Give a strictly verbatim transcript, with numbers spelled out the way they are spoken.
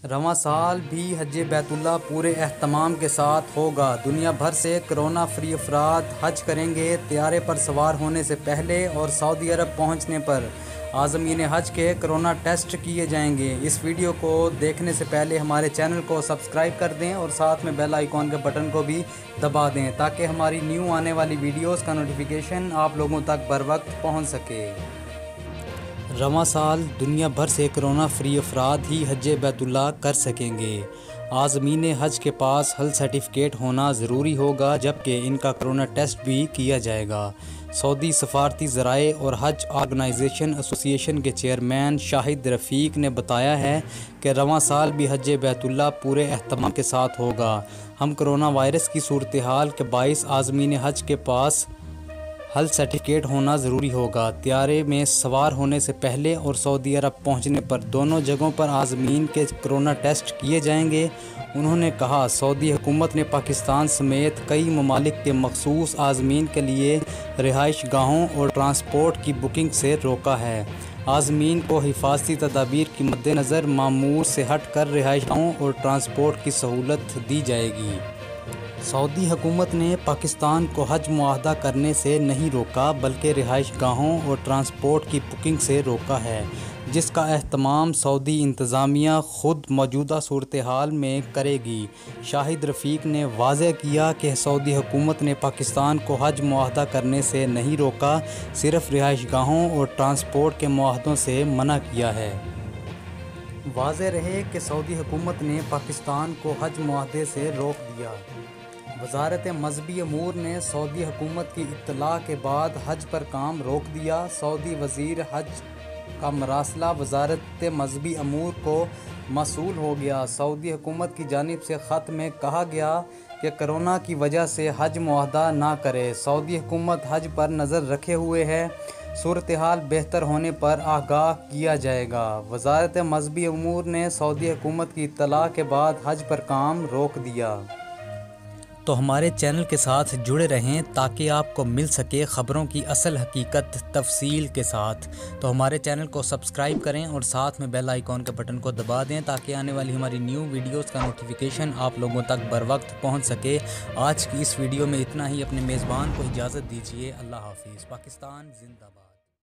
रवां साल भी हज बैतुल्लाह पूरे एहतमाम के साथ होगा। दुनिया भर से कोरोना फ्री अफराद हज करेंगे। तैयारे पर सवार होने से पहले और सऊदी अरब पहुंचने पर आज़मीन हज के कोरोना टेस्ट किए जाएंगे। इस वीडियो को देखने से पहले हमारे चैनल को सब्सक्राइब कर दें और साथ में बेल आइकॉन के बटन को भी दबा दें ताकि हमारी न्यू आने वाली वीडियोस का नोटिफिकेशन आप लोगों तक बर वक्त पहुँच सके। रवां साल दुनिया भर से कोरोना फ्री अफराद ही हज बैतुल्लाह कर सकेंगे। आज़मीन हज के पास हेल्थ सर्टिफिकेट होना ज़रूरी होगा, जबकि इनका कोरोना टेस्ट भी किया जाएगा। सऊदी सफारती ज़राए और हज ऑर्गेनाइजेशन एसोसिएशन के चेयरमैन शाहिद रफ़ीक ने बताया है कि रवां साल भी हज बैतुल्लाह पूरे एहतमाम के साथ होगा। हम कोरोना वायरस की सूरत हाल के बाइस आज़मीन हज के पास हेल्थ सर्टिफिकेट होना ज़रूरी होगा। तैयारे में सवार होने से पहले और सऊदी अरब पहुंचने पर दोनों जगहों पर आज़मीन के कोरोना टेस्ट किए जाएंगे। उन्होंने कहा, सऊदी हुकूमत ने पाकिस्तान समेत कई ममालिक के मखसूस आज़मीन के लिए रिहाइश गाहों और ट्रांसपोर्ट की बुकिंग से रोका है। आज़मीन को हिफाजती तदाबीर की मद्देनज़र मामूल से हट कर रिहाइश गाहों और ट्रांसपोर्ट की सहूलत दी जाएगी। सऊदी हुकूमत ने पाकिस्तान को हज मुआहदा करने से नहीं रोका, बल्कि रिहाइश गाहों और ट्रांसपोर्ट की बुकिंग से रोका है, जिसका एहतमाम सऊदी इंतज़ामिया ख़ुद मौजूदा सूरत हाल में करेगी। शाहिद रफ़ीक ने वाज़ेह किया कि सऊदी हुकूमत ने पाकिस्तान को हज मुआहदा करने से नहीं रोका, सिर्फ़ रिहाइश गाहों और ट्रांसपोर्ट के मुआहदों से मना किया है। वाज़ेह रहे कि सऊदी हुकूमत ने पाकिस्तान को हज मुआहदे से रोक दिया। वज़ारत मज़हबी अमूर ने सऊदी हुकूमत की इत्तला के बाद हज पर काम रोक दिया। सऊदी वज़ीर हज का मरासला वज़ारत मज़हबी अमूर को मसूल हो गया। सऊदी हुकूमत की जानिब से ख़त में कहा गया कि कोरोना की वजह से हज मुआहदा ना करे। सऊदी हुकूमत हज पर नज़र रखे हुए है, सूरत हाल बेहतर होने पर आगाह किया जाएगा। वज़ारत मज़हबी अमूर ने सऊदी हुकूमत की इत्तला के बाद हज पर काम रोक दिया। तो हमारे चैनल के साथ जुड़े रहें ताकि आपको मिल सके ख़बरों की असल हकीकत तफसील के साथ। तो हमारे चैनल को सब्सक्राइब करें और साथ में बेल आइकॉन के बटन को दबा दें ताकि आने वाली हमारी न्यू वीडियोस का नोटिफिकेशन आप लोगों तक बर वक्त पहुँच सके। आज की इस वीडियो में इतना ही। अपने मेज़बान को इजाज़त दीजिए। अल्लाह हाफिज़। पाकिस्तान जिंदाबाद।